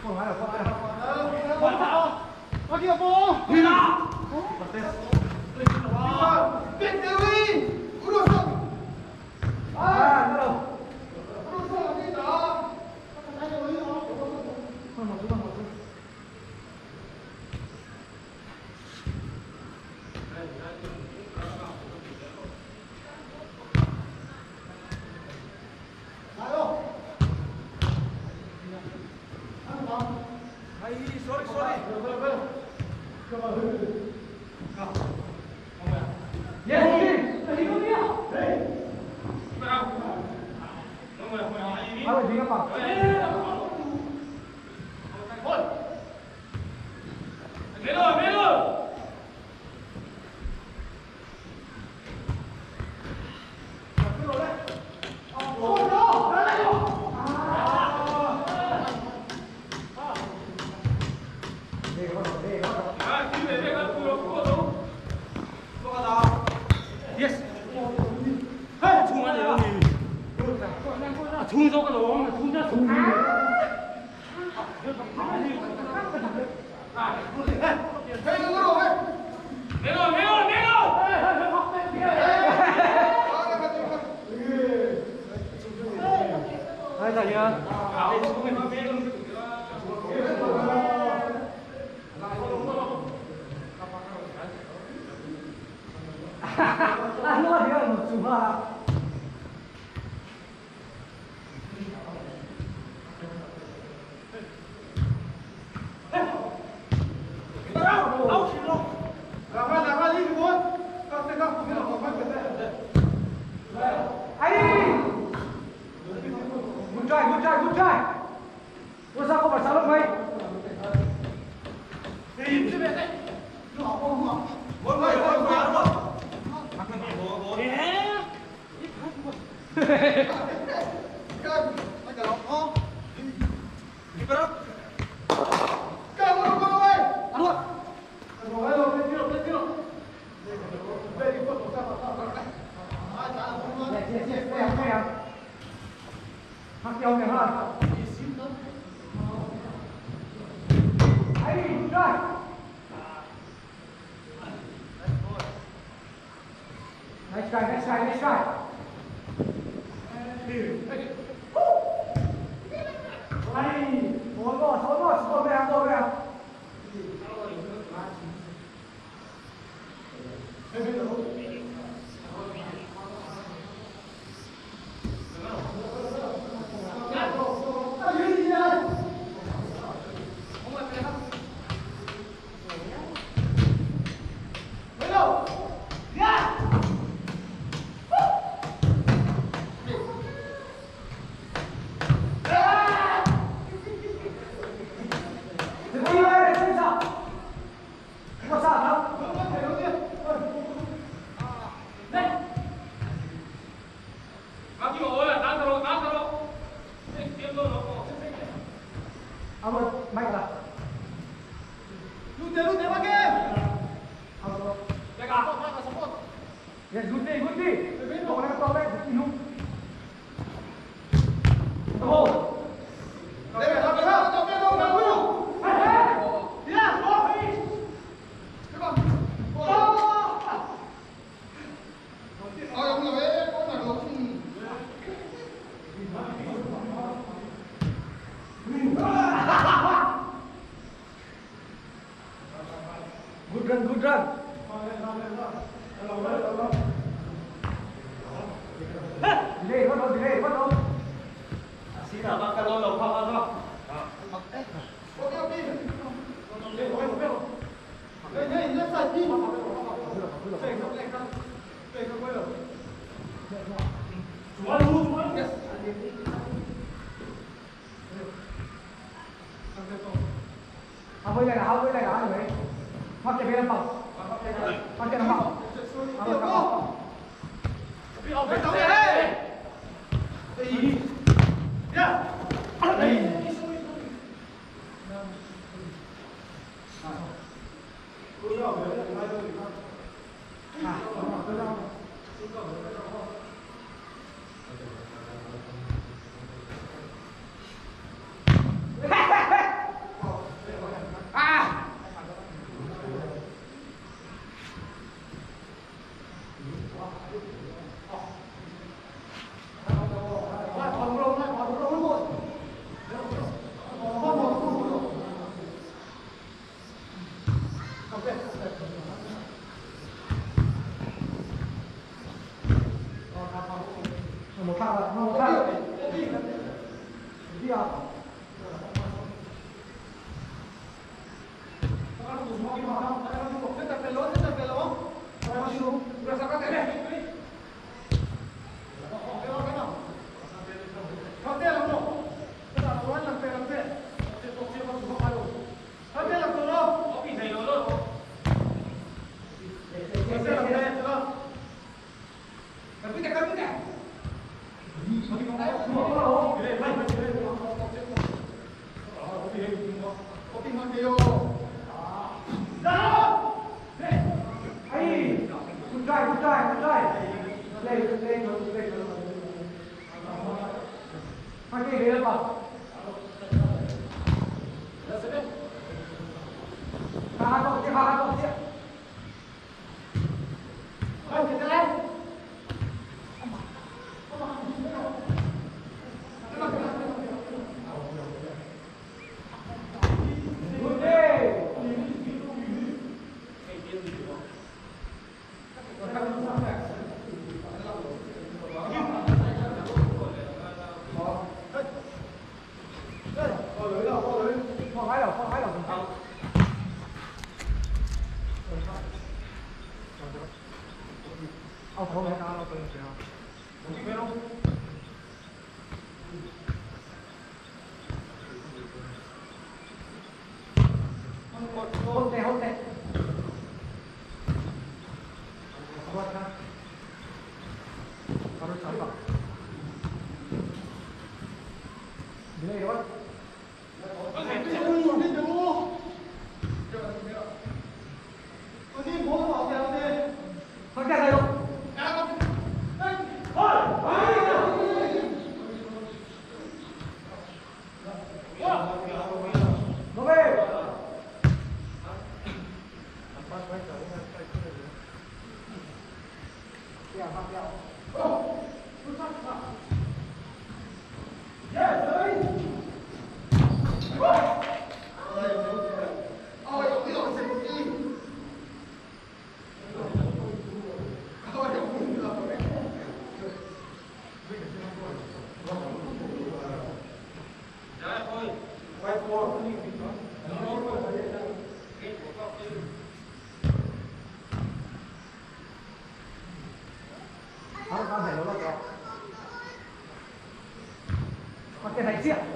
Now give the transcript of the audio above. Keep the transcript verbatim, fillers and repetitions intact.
Aqui, a bola! Vira! Peteui! Cruzou! Ah, não! Cruzou, vem cá! Vamos, vamos, vamos. Sorry, sorry. Yes, tadi kau dia. Ayo, dia apa? Melo, melo. 중소가 너무 중자 중. 내려 내려 내려. 아이 자기야. 아, 너가 내가 뭐 좋아. Good try, good try, good try. Ủa sao không phải sao lúc mấy? Im chứ mẹ. Nó học không học. Một người một người luôn. Mặc cái gì bố bố. Ít phát luôn. Cân, anh cả nó. Đi vào đó. Cân luôn con ơi. Ăn luôn. Rồi rồi, lên kia, lên kia. Về đi qua tổ sao sao sao. Ai trả là không luôn. Yes, yes, yes. Đây à, đây à. Mặc dầu này hơn. Hãy đi, rồi. Nice try, nice try, nice try. Hãy, bốn một, bốn một, bốn về, bốn về. Yes, good day, good day. Kau nak tahu lagi, minum. Tahu. Lewat, lewat, lewat, lewat, lewat, lewat. Hei, dia, oh, ini. Cepat. Oh. Oh, yang mana? Eh, kau nak dulu. Good run, good run. Delay, what on, delay, what on? Xin là bác cái lô lồng không ăn không? Ê, có cái pin. Đây, có cái pin. Đây, đây, left side pin. Đây, không lệch không? Đây, không quay được. Chú ăn luôn, chú ăn. Yes. Học với này là học với này là ăn rồi. Học chạy về làm phòng. Học chạy làm phòng. Học chạy làm phòng. Học chạy làm phòng. Đây. Yeah. Đây. À, Cái này chuyện